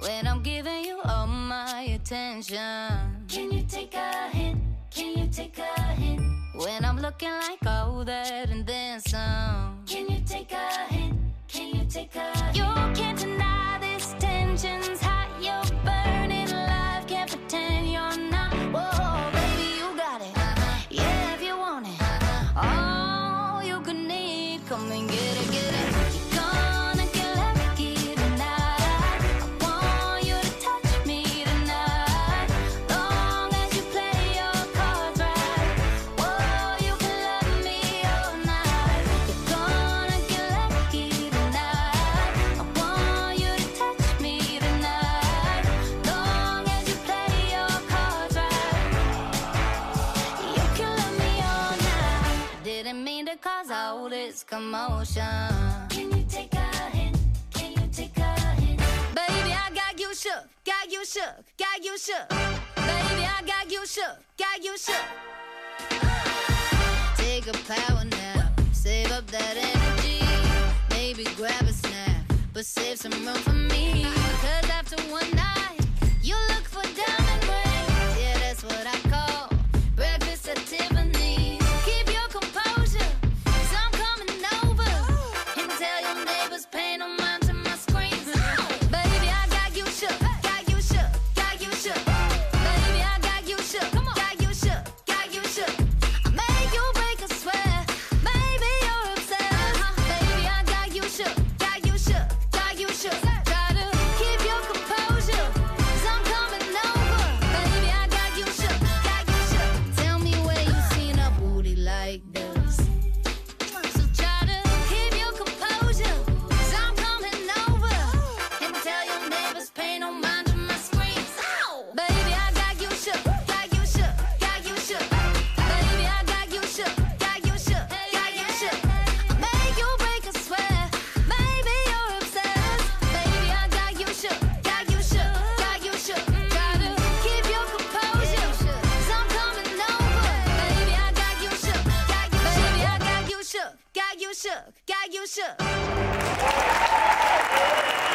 when I'm giving you all my attention. Can you take a hint? Can you take a hint? When I'm looking like all that and then some. Can you take a hint? Can you take a hint? You can't deny this tension's hot. You're burning alive, can't pretend you're not. Whoa, baby, you got it. Yeah, if you want it. All you can need, come and get it, get it. You're gonna get lucky tonight. I want you to touch me tonight. Long as you play your cards right. Whoa, you can love me all night. You're gonna get lucky tonight. I want you to touch me tonight. Long as you play your cards right. You can love me all night. Didn't mean to cause all this commotion. Can you take a hint? Can you take a hint? Baby, I got you shook, got you shook, got you shook. Baby, I got you shook, got you shook. Take a power nap, save up that energy. Maybe grab a snack, but save some room for me. Cause after one night, you look for diamond rings. Yeah, that's what I call breakfast at Tiffany's. Keep your composure, cause I'm coming over. And tell your neighbors pay no mind to my screams. Baby, I got you shook, got you shook, got you shook. Baby, I got you shook, got you shook, got you shook. I make you break a sweat, maybe you're obsessed. Baby, I got you shook, got you shook, got you shook. Try to keep your composure, cause I'm coming over. Baby, I got you shook, got you shook. Tell me where you seen a booty like this. So try to keep your composure, cause I'm coming over. And tell your neighbors pay no mind to my screams. Baby, I got you shook, got you shook, got you shook. Baby, I got you shook, got you shook, got you shook. I make you break a sweat, maybe you're obsessed. Baby, I got you shook, got you shook, got you shook. Try to keep your composure, cause I'm coming over. Baby, I got you shook, got you shook. Baby, I got you shook, got you shook, got you shook.